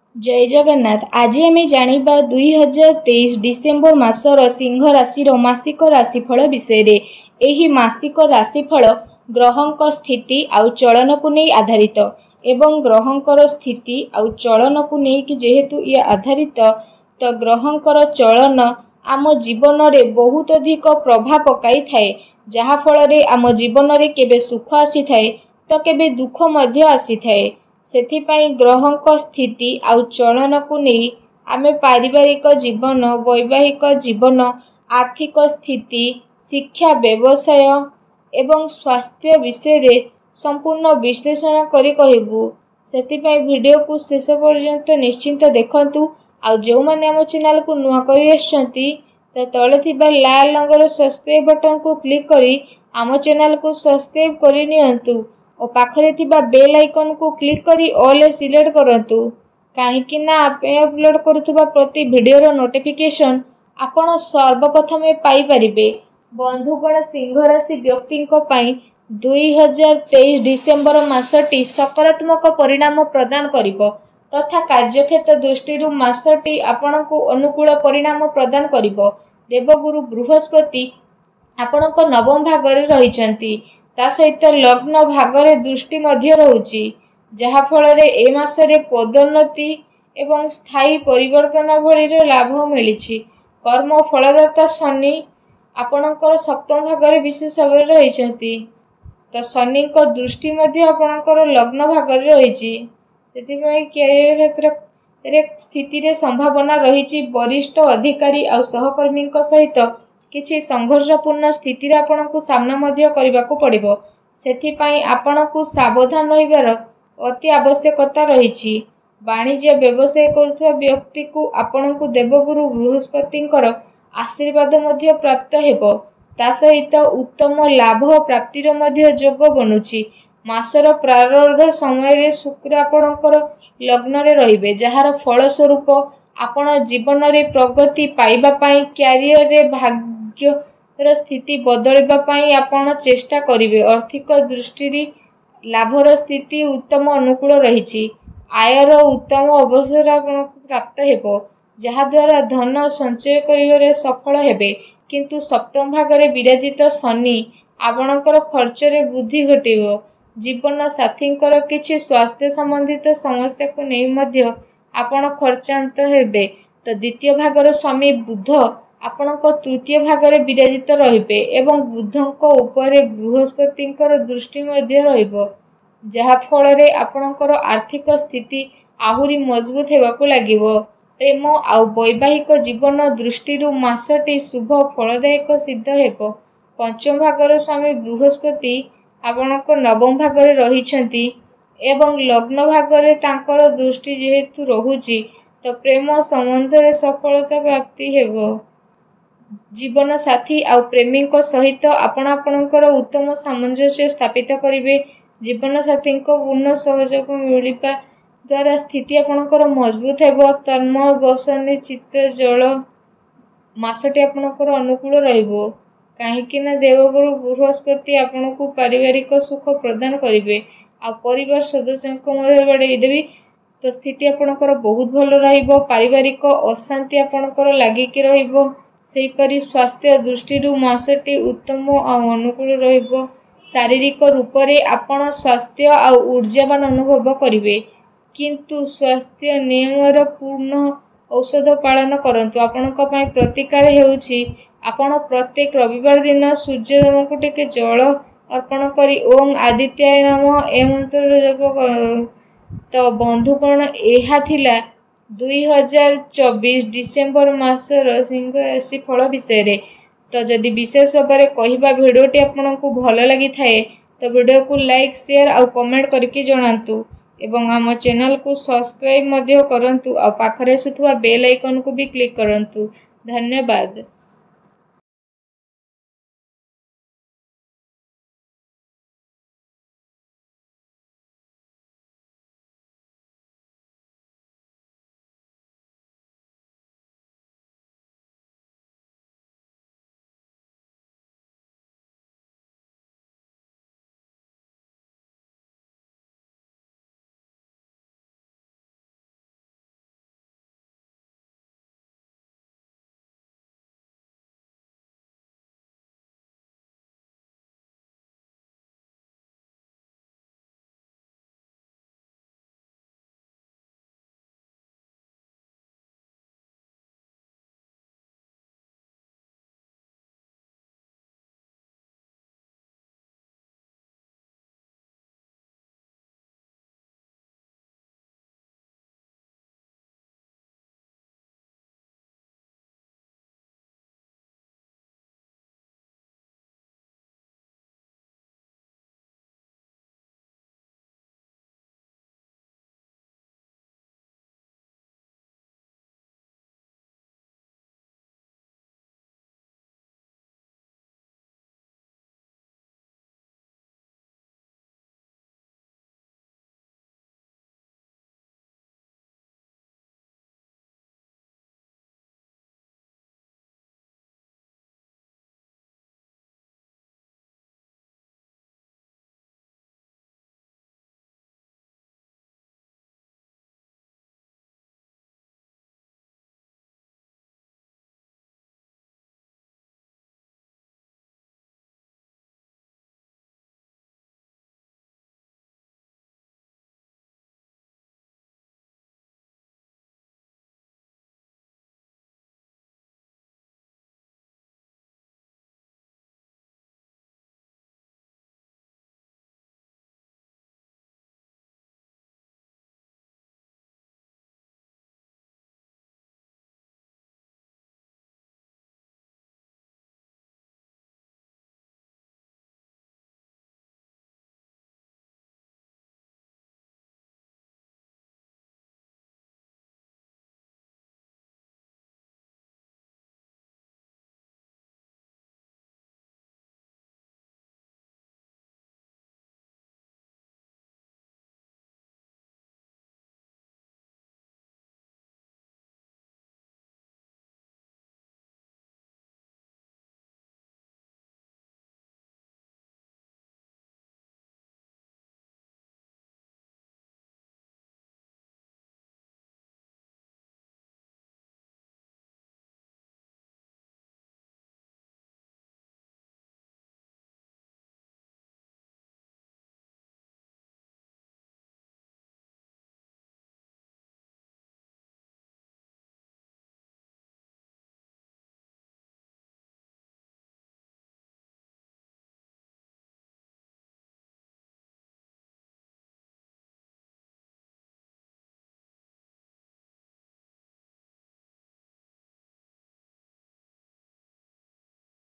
जय जगन्नाथ। आज आम जाना 2023 डिसेम्बर मासर सिंह राशि मासिक राशिफल विषय रे। एही मासिक राशिफल ग्रहों स्थिति आउ चलन को नहीं आधारित एवं ग्रहों स्थिति आउ चलन को नहीं जेहेतु ये आधारित तो ग्रहों चलन आम जीवन रे बहुत अधिक प्रभाव पकाई थाए, जहा फल रे आम जीवन रे केबे सुख आसी थाए तो केबे दुख मध्य आसी थाए। सेथिपाई ग्रहों स्थिति आउ चलन को नहीं आमे पारिवारिक जीवन, वैवाहिक जीवन, आर्थिक स्थिति, शिक्षा, व्यवसाय एवं स्वास्थ्य विषय रे संपूर्ण विश्लेषण करी कहबू। सेथिपाई वीडियो को शेष पर्यंत निश्चिंत देखंतु। आउ जो माने आम चैनल को नुआ करी आछंती तो तळे थिबा लाल रंगर सब्सक्राइब बटन को क्लिक करी आम चैनल को सब्सक्राइब करि नियंतु और पाखरे थिबा बेल आइकन को क्लिक करी ऑल सिलेक्ट करंतु, काहेकि ना आपे अपलोड करुथबा प्रति वीडियो नोटिफिकेशन आपण सर्वप्रथमे पाई परिबे। बंधुगण, सिंह राशि व्यक्ति पई 2023 डिसेम्बर मासटी सकारात्मक परिणाम प्रदान करिवो तथा कार्यक्षेत्र दृष्टि मासटी आपणको अनुकूल परिणाम प्रदान करिवो। देवगुरु बृहस्पति आपणको नवम भागरे रहिचंती, ता सहित लग्न भागरे दृष्टि मध्य रहुची, जहा फल रे ए मासरे पदोन्नति एवं स्थायी परिवर्तन भली लाभ मिली। कर्म फलदाता शनि आपणकर सप्तम भागरे विशेष भाव रहिचंती, तो शनि को दृष्टि मध्य आपणकर लग्न भागरे रहिची। सेतिपई कैरियर क्षेत्र रे स्थिति रे संभावना रहिची वरिष्ठ अधिकारी और सहकर्मी सहित किछि संघर्षपूर्ण स्थिति रे आपणको सामना मध्य करबाको पड़िबो। सेथिपई आपणको सावधान रहिबार अति आवश्यकता रहिछि। वाणिज्य व्यवसाय करुवा व्यक्ति को आपणको देवगुरु बृहस्पतिंकर आशीर्वाद मध्य प्राप्त हेबो, ता सहित उत्तम लाभ प्राप्तिर मध्य जोग बनुछि। मासर प्रारंभ समय रे शुक्र आपणकर लग्न रे रहिबे, जहार फल स्वरूप आपण जीवन रे प्रगति पाइबा पई कैरियर रे भाग्यर स्थिति बदलबा पई आपण चेष्टा करिवे। आर्थिक दृष्टि लाभर स्थिति उत्तम अनुकूल रहिछि। आयर उत्तम अवसर आपणको प्राप्त हेबो, जहा द्वारा धन संचय करिवारे सफल हेबे, किंतु सप्तम भागरे विराजित शनि आपणकर खर्च रे वृद्धि घटिबो। जीवन साथींकर किछि स्वास्थ्य संबंधित समस्या को नहीं मध्य आपण खर्चांत हेबे। तो द्वितीय भागर स्वामी बुध आपणक तृतीय भागरे विराजित रहिबे एवं बुधंक उपरे बृहस्पतिंकर दृष्टि मध्य रहिबो, जहा फल रे आपणकर आर्थिक स्थिति आहुरी मजबूत हेबाको लागिबो। प्रेम आउ वैवाहिक जीवन दृष्टि मासटी शुभ फलदायक सिद्ध हेबो। पंचम भागर स्वामी बृहस्पति आपणक नवम भागरे रहिछंती एवं लग्न भागरे तांकर दृष्टि जेहेतु रहुची तो प्रेम संबंध रे सफलता प्राप्ति हेबो। जीवन साथी आउ प्रेमी सहित आपणकर उत्तम सामंजस्य स्थापित करिवे। जीवन साथी पूर्ण सहयोग मिलवा द्वारा स्थिति आपणकर मजबूत हेबो। तन्मय बसनी चित्र जल मासटी आपणकर अनुकूल रहिबो, काहेकि ना देवगुरु बृहस्पति आपणको पारिवारिक सुख प्रदान करिवे। आ परिवार सदस्यों मध्य बढ़ेदेवी तो स्थिति आपणकर बहुत भल रहिबो। पारिवारिक अशांति आपणकर लागिकी रहिबो। सेहीपरि स्वास्थ्य दृष्टि मासटी उत्तम और अनुकूल रहिबो। शारीरिक रूप से आपण स्वास्थ्य और ऊर्जावान अनुभव करिवे, किंतु स्वास्थ्य नियमर पूर्ण औषध पालन करंतु। आपणक पई प्रतिकार हेउछि आपण प्रत्येक रविवार दिन सूर्यदेव को टिके जल अर्पण करी ओम आदित्याय नमः ए मंत्र जप कर। तो बंधुगण, एहा थिला 2024 डिसेम्बर मासर सिंह राशि फल विषय रे। तो जदि विशेष भाव में कहवा भिडटी आपको भल लगी थाए तो वीडियो को लाइक, शेयर और कमेंट करके जनातु एवं आम चैनल को सब्सक्राइब मध्य करंतु और पाखरे सुथुवा बेल आइकन को भी क्लिक करंतु। धन्यवाद।